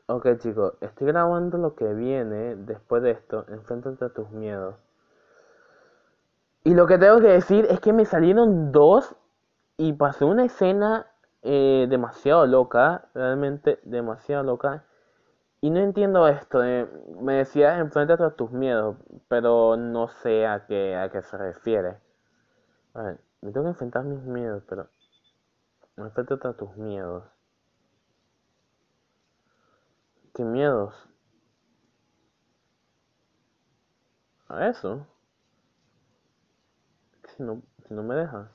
Ok, chicos, estoy grabando lo que viene después de esto. Enfréntate a tus miedos. Y lo que tengo que decir es que me salieron dos y pasó una escena demasiado loca, realmente demasiado loca. Y no entiendo esto. Me decía enfréntate a tus miedos, pero no sé a qué se refiere. A ver, me tengo que enfrentar a mis miedos, pero enfréntate a tus miedos. ¿Qué miedos? A eso. Si no me dejas.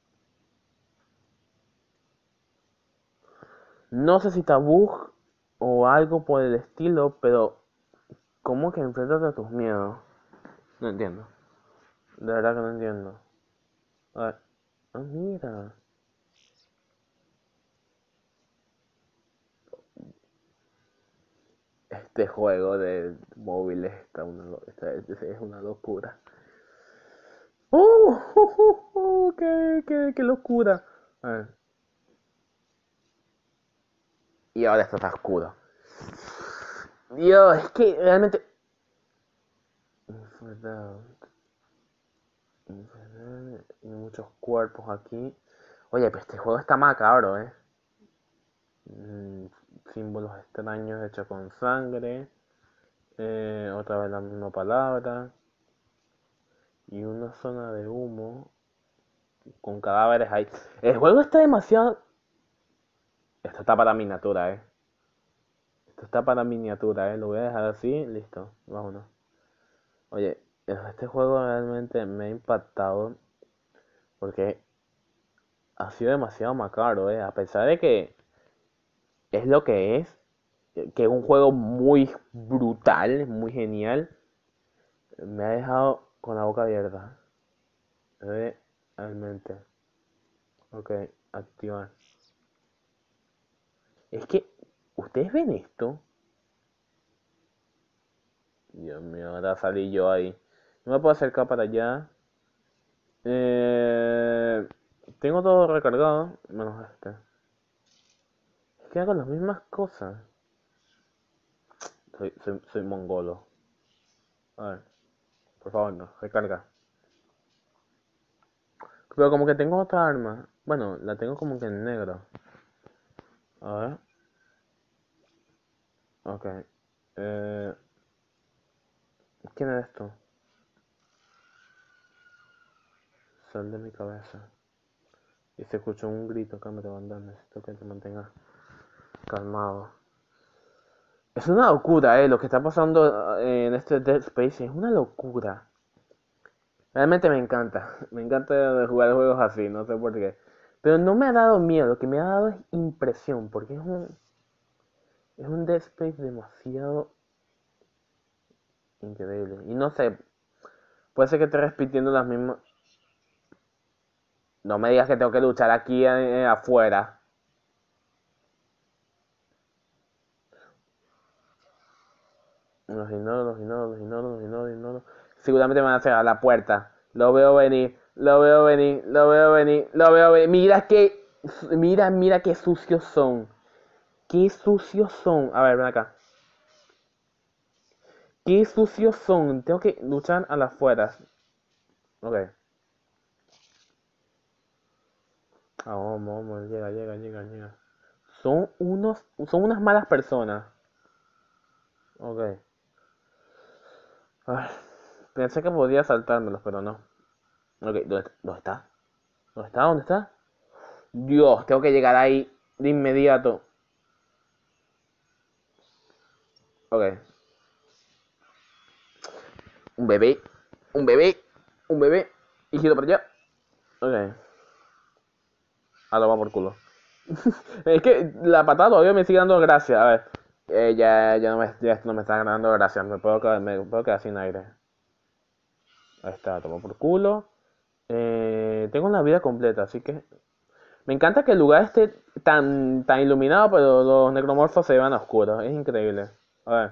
No sé si tabú o algo por el estilo, pero ¿cómo que enfrentate a tus miedos? No entiendo. De verdad que no entiendo. A ver. Ah, mira. Este juego de móviles es una locura. ¡Qué locura! A ver. Y ahora esto está oscuro. Dios, es que realmente... Hay muchos cuerpos aquí. Oye, pero este juego está macabro, ¿eh? Mm, símbolos extraños hechos con sangre. Otra vez la misma palabra. Y una zona de humo con cadáveres ahí. El juego está demasiado... Esto está para miniatura, Esto está para miniatura, Lo voy a dejar así, listo. Vámonos. Oye, este juego realmente me ha impactado porque ha sido demasiado macabro, A pesar de que es lo que es un juego muy brutal, muy genial, me ha dejado con la boca abierta. Realmente. Ok, activar. Es que, ¿ustedes ven esto? Dios mío, ahora salí yo ahí. No me puedo acercar para allá. Eh, tengo todo recargado, menos este. Es que hago las mismas cosas. Soy mongolo. A ver, por favor, no, recarga. Pero como que tengo otra arma. Bueno, la tengo como que en negro. A ver, ok. Eh, ¿Quién es esto? Sal de mi cabeza. Y se escuchó un grito acá, me banda. Necesito que te mantengas calmado. Es una locura, lo que está pasando en este Dead Space es una locura. Realmente me encanta. Me encanta jugar juegos así, no sé por qué. Pero no me ha dado miedo, lo que me ha dado es impresión, porque es un Dead Space demasiado increíble. Y no sé, puede ser que esté repitiendo las mismas... No me digas que tengo que luchar aquí afuera. Los ignoro. Seguramente me van a cerrar la puerta. Lo veo venir, lo veo venir, lo veo venir, lo veo venir. Mira qué sucios son. Qué sucios son. A ver, ven acá. Qué sucios son. Tengo que luchar a las afueras. Ok. Ah, vamos. Llega. Son unas malas personas. Ok. Ay, pensé que podía saltármelos, pero no. Ok, ¿dónde está? ¿Dónde está? Dios, tengo que llegar ahí de inmediato. Ok. Un bebé. Un bebé. Un bebé. Y giro para allá. Ok. A lo va por culo. Es que la patada todavía me sigue dando gracia. A ver. Ya esto no me está dando gracia. Me puedo quedar sin aire. Ahí está, toma por culo. Tengo una vida completa, así que... Me encanta que el lugar esté tan iluminado, pero los necromorfos se van a oscuros. Es increíble. A ver.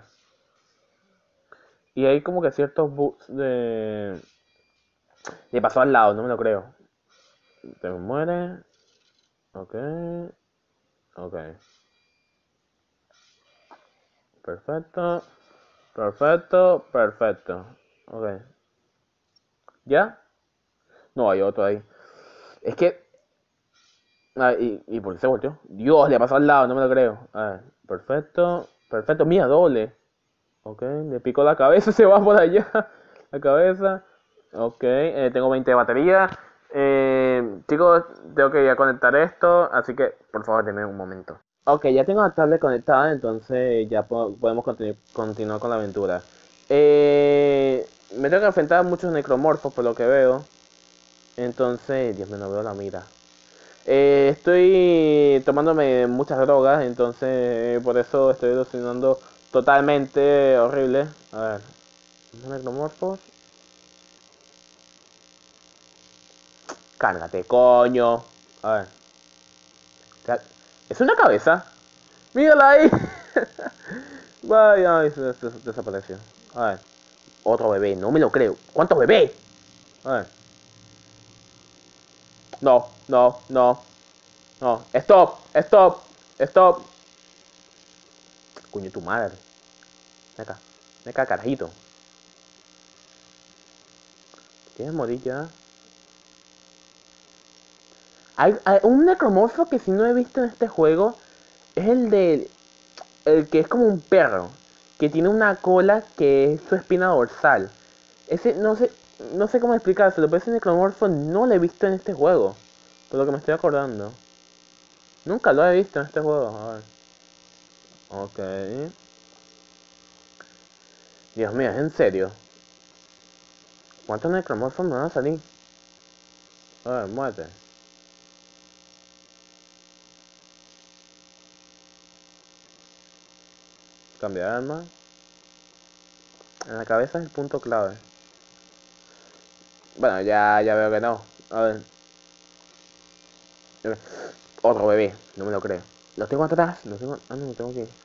Y hay como que ciertos bugs de pasó al lado, no me lo creo. Te muere. Ok. Ok. perfecto. Perfecto, perfecto. Ok. ¿Ya? No, hay otro ahí. Es que... Ah, ¿y por qué se volteó? Dios, le pasó al lado, no me lo creo. A ver, perfecto. Perfecto, mía, doble. Ok, le picó la cabeza, se va por allá. La cabeza. Ok, tengo 20 de batería. Chicos, tengo que ir a conectar esto, así que por favor denme un momento. Ok, ya tengo la tablet conectada, entonces ya podemos continuar con la aventura. Me tengo que enfrentar a muchos necromorfos por lo que veo. Entonces, Dios mío, no veo la mira. Estoy tomándome muchas drogas, entonces por eso estoy alucinando totalmente horrible. A ver, necromorfos. Cárgate, coño. A ver. ¿Es una cabeza? ¡Mírala ahí! Vaya, ay, desapareció. A ver. Otro bebé, no me lo creo. ¿Cuántos bebés? A ver. No, no, no. No. Stop, stop, stop. Coño, tu madre. Ven acá. Ven acá, carajito. ¿Quieres morir ya? Hay un necromorfo que si no he visto en este juego es el que es como un perro, que tiene una cola que es su espina dorsal. Ese no sé cómo explicárselo, pero ese necromorfo no lo he visto en este juego, por lo que me estoy acordando. Nunca lo he visto en este juego. A ver. Ok. Dios mío, es en serio. ¿Cuántos necromorfos me van a salir? A ver, muerte. Cambiar de arma. En la cabeza es el punto clave. Bueno, ya veo que no. A ver. Otro bebé, no me lo creo. Lo tengo atrás, lo tengo. Ah, no, lo tengo aquí.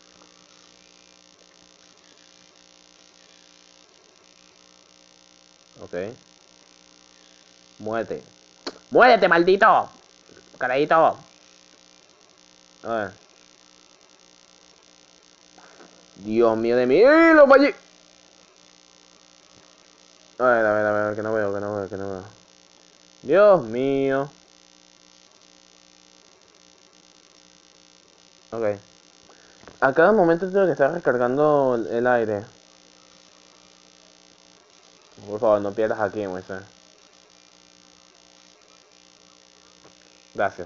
Ok. Muérete. ¡Muérete, maldito! Carayito. A ver. Dios mío de mí. ¡Ey, lo fallé! A ver, que no veo, que no veo, que no veo. Dios mío. Ok. A cada momento tengo que estar recargando el aire. Por favor, no pierdas aquí, Moisés. Gracias.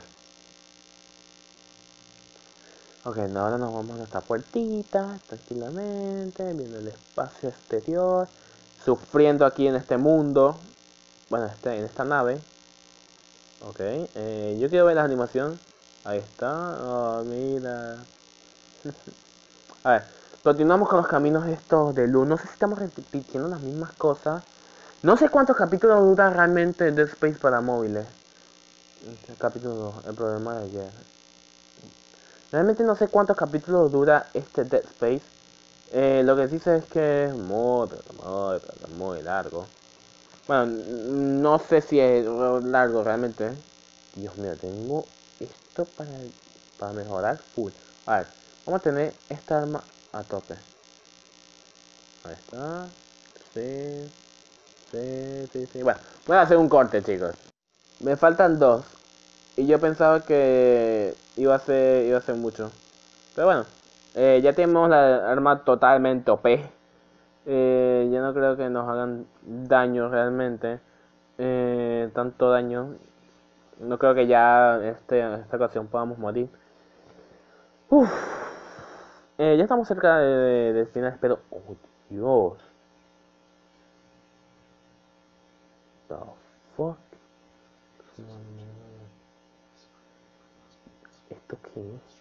Ok, ahora nos vamos a nuestra puertita, tranquilamente, viendo el espacio exterior, sufriendo aquí en este mundo, bueno, en esta nave. Ok, yo quiero ver la animación. Ahí está, oh, mira. A ver, continuamos con los caminos estos de luz. No sé si estamos repitiendo las mismas cosas. No sé cuántos capítulos dura realmente Dead Space para móviles. Capítulo 2, el problema de ayer. Realmente no sé cuántos capítulos dura este Dead Space. Lo que sí sé es que es muy largo. Bueno, no sé si es largo realmente. Dios mío, tengo esto para mejorar full. A ver, vamos a tener esta arma a tope. Ahí está. Sí, sí. Bueno, voy a hacer un corte, chicos. Me faltan dos. Y yo pensaba que iba a ser mucho. Pero bueno, ya tenemos la arma totalmente OP. Ya no creo que nos hagan daño realmente. Tanto daño. No creo que ya en esta ocasión podamos morir. Uf. Ya estamos cerca del final, pero... Oh, Dios. The fuck. ¿Esto qué es?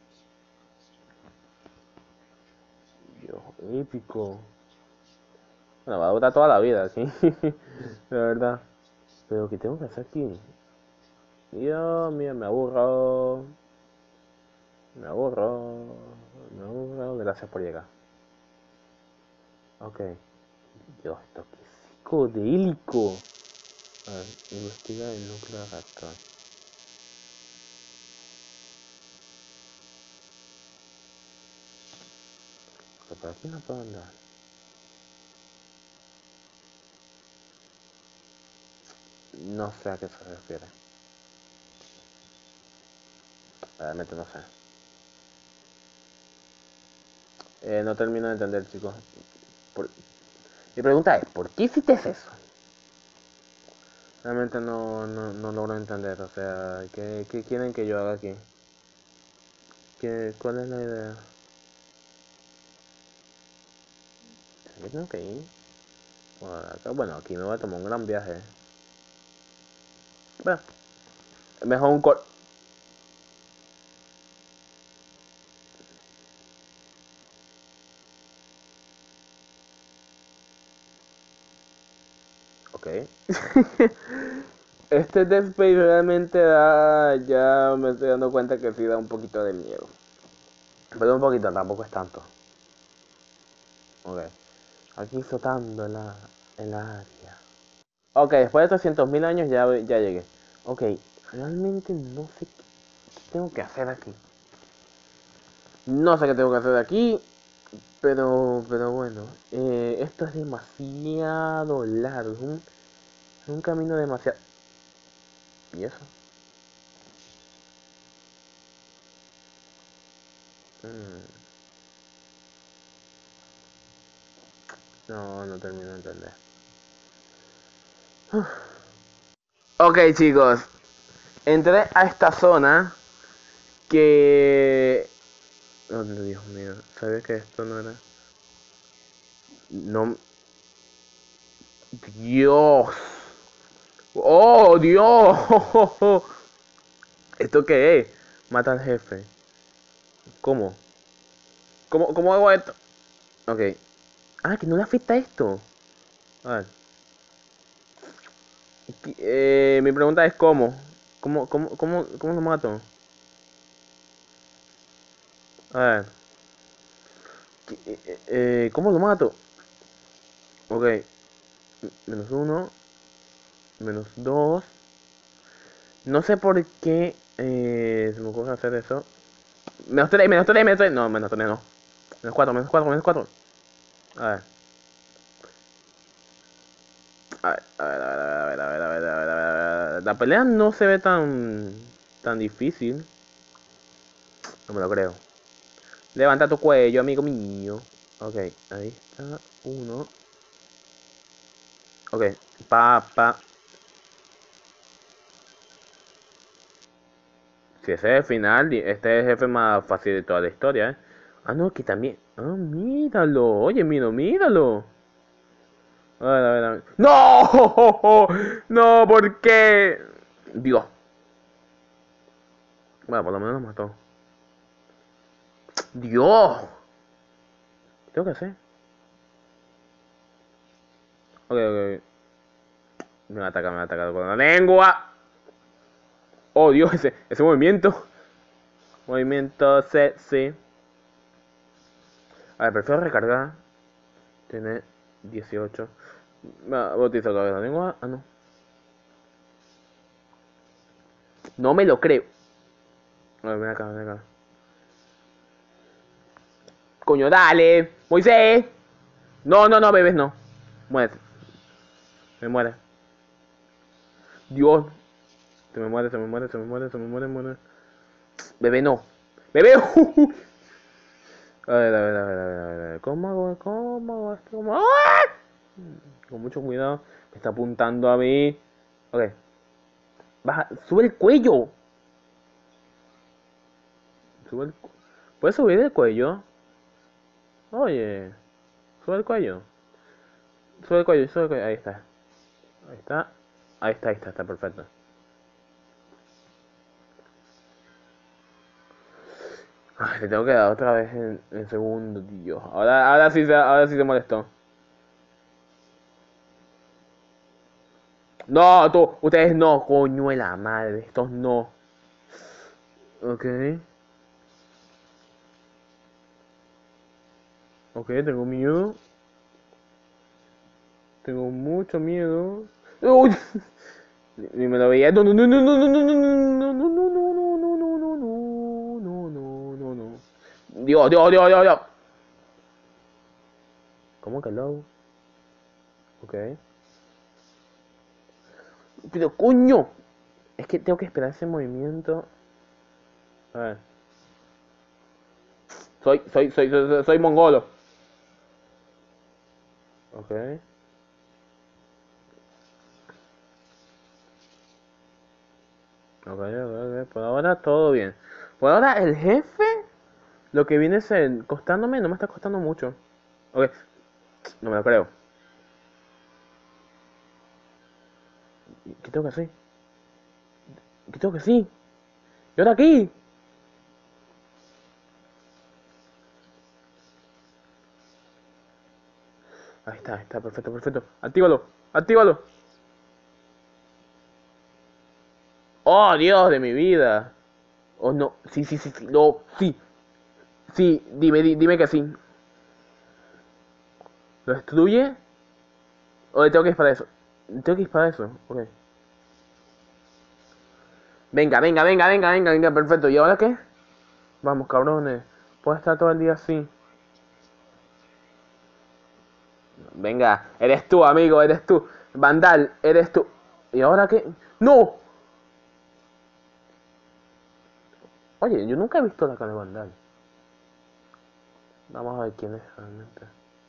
Dios, épico. Bueno, va a durar toda la vida, sí. De verdad. Pero ¿qué tengo que hacer aquí? Dios mío, me aburro. Me aburro. Me aburro. Gracias por llegar. Ok. Dios, esto que es psicodélico. A ver, investiga el núcleo de reactor. por aquí no puedo andar. No sé a qué se refiere. Realmente no sé. No termino de entender, chicos. Por- Mi pregunta es, ¿por qué hiciste eso? Realmente no logro entender. O sea, ¿qué quieren que yo haga aquí? ¿Cuál es la idea? ¿Yo tengo que ir? Bueno, aquí me voy a tomar un gran viaje. Bueno, mejor un cor... Ok. Este Dead Space realmente da... Ya me estoy dando cuenta que sí da un poquito de miedo. Pero un poquito, tampoco es tanto. Ok. Aquí flotando en la área. Ok, después de 300.000 años ya llegué. Ok, realmente no sé qué tengo que hacer aquí. No sé qué tengo que hacer aquí, pero bueno. Esto es demasiado largo. Es un camino demasiado... ¿Y eso? Mm, no termino de entender. Ok, chicos. Entré a esta zona que... Oh, Dios mío. ¿Sabía que esto no era? No... Dios. ¡Oh, Dios! ¿Esto qué es? Mata al jefe. ¿Cómo? ¿Cómo hago esto? Ok. Ah, que no le afecta esto. A ver. Mi pregunta es ¿cómo? ¿Cómo lo mato? A ver. ¿Cómo lo mato? Ok. Menos uno. Menos dos. No sé por qué se me ocurre hacer eso. Menos tres, menos tres, menos tres. No, menos tres no. Menos cuatro, menos cuatro, menos cuatro. A ver. A ver. La pelea no se ve tan difícil. No me lo creo. Levanta tu cuello, amigo mío. Ok, ahí está uno. Ok, pa. Si ese es el final, este es el jefe más fácil de toda la historia, ¿eh? Ah, no, aquí también. Ah, míralo. Oye, míralo. A ver. ¡No! No, ¿por qué? Dios. Bueno, por lo menos lo mató. Dios. ¿Qué tengo que hacer? Ok. Me va a atacar con la lengua. Oh, Dios, ese movimiento. Movimiento sexy. A ver, prefiero recargar. Tiene 18. Bautizo otra vez la lengua. Ah, no. No me lo creo. A ver, ven acá. Coño, dale. Moisés. No, bebés, no. Muérete. Me muere. Dios. Se me muere. Bebé, no. Bebé. A ver. ¿Cómo hago esto? ¡Ah! Con mucho cuidado. Me está apuntando a mí. Ok. Baja. Sube el cuello. Sube el... ¿Puedes subir el cuello? Oye. Sube el cuello. Sube el cuello. Ahí está. Ahí está. Está perfecto. Ay, le tengo que dar otra vez en segundo, tío. Ahora sí se molestó. No, ustedes no, coño de la madre, estos no. Ok, ok, tengo miedo. Tengo mucho miedo. Uy, ni me lo veía. No. Dios. ¿Cómo que low? Ok. Pero coño. Es que tengo que esperar ese movimiento. A ver. Soy mongolo. Ok. Ok. Por ahora todo bien. Por ahora el jefe, lo que viene costándome, no me está costando mucho. Ok. No me lo creo. ¿Qué tengo que hacer? ¿Qué tengo que hacer? ¿Y ahora aquí? Ahí está, perfecto. Actívalo. Oh, Dios de mi vida. Oh, no. Sí. No, sí. Sí, dime que sí. ¿Lo destruye? ¿O le tengo que disparar eso? Tengo que disparar eso. Ok. Venga, perfecto. ¿Y ahora qué? Vamos, cabrones. Puedo estar todo el día así. Venga, eres tú, amigo, eres tú. Vandal, eres tú. ¿Y ahora qué? ¡No! Oye, yo nunca he visto la cara de Vandal. Vamos a ver quién es realmente.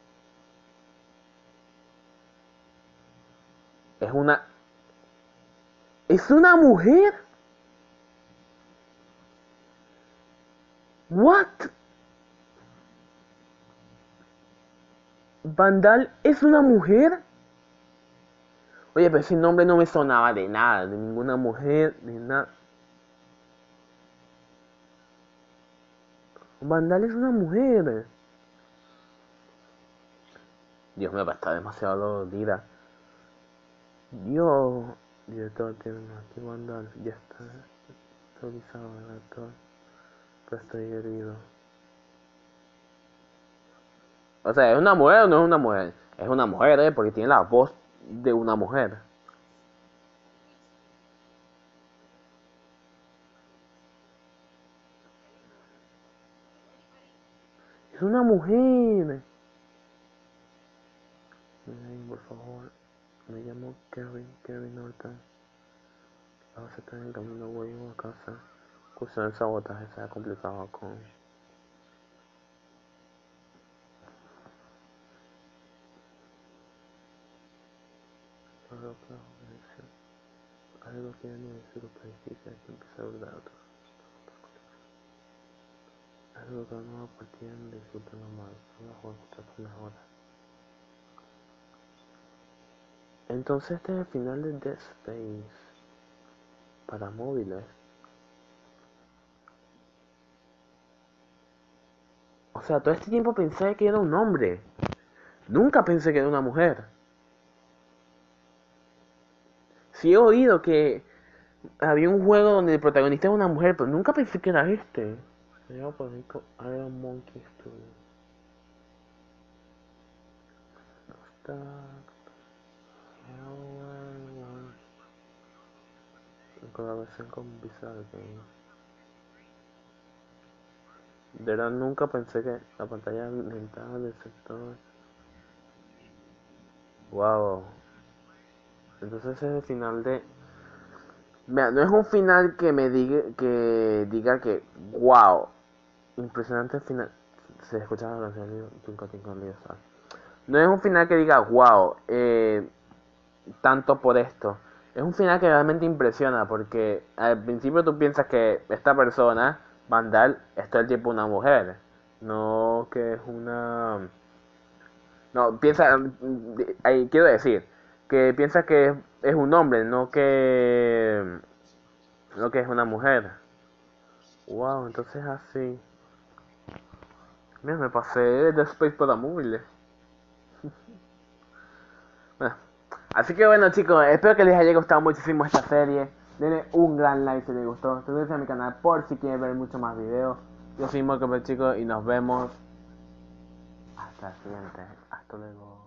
Es una... ¿Es una mujer? ¿What? ¿Vandal es una mujer? Oye, pero ese nombre no me sonaba de nada, de ninguna mujer, de nada. Vandal es una mujer. Dios mío, está demasiado dolida. Dios, director tiene aquí Vandal, ya está actualizado el actor, pero estoy herido. O sea, ¿es una mujer o no es una mujer? Es una mujer, porque tiene la voz de una mujer. Es una mujer. Ay, por favor, me llamo Kevin Norton. Ahora se está en el camino, voy a casa. Cuestión del sabotaje se ha complicado con... Algo que no es lo que difícil que empezar a hablar otro. Algo que no partían de su tema mal. Solo juego está mejor. Entonces este es el final de Dead Space. Para móviles. O sea, todo este tiempo pensé que era un hombre. Nunca pensé que era una mujer. Sí he oído que había un juego donde el protagonista era una mujer, pero nunca pensé que era este. Se llama por ejemplo Iron Monkey Studio. Está... En colaboración con Bizarre Games. De verdad nunca pensé que la pantalla lentaba del sector. Wow. Entonces ese es el final de... Mira, no es un final que me diga que wow. Impresionante el final. Se escucha la canción de Twinkle Twinkle Little Star. No es un final que diga wow. Tanto por esto. Es un final que realmente impresiona porque al principio tú piensas que esta persona, Vandal, es todo el tiempo una mujer. No que es una... No, piensa... quiero decir, que piensa que es un hombre, no que... No que es una mujer. Wow, entonces así. Mira, me pasé de Space para móviles. Bueno, así que bueno chicos, espero que les haya gustado muchísimo esta serie. Denle un gran like si les gustó. Suscríbanse a mi canal por si quieren ver muchos más videos. Yo soy Marco chicos y nos vemos hasta el siguiente. Hasta luego.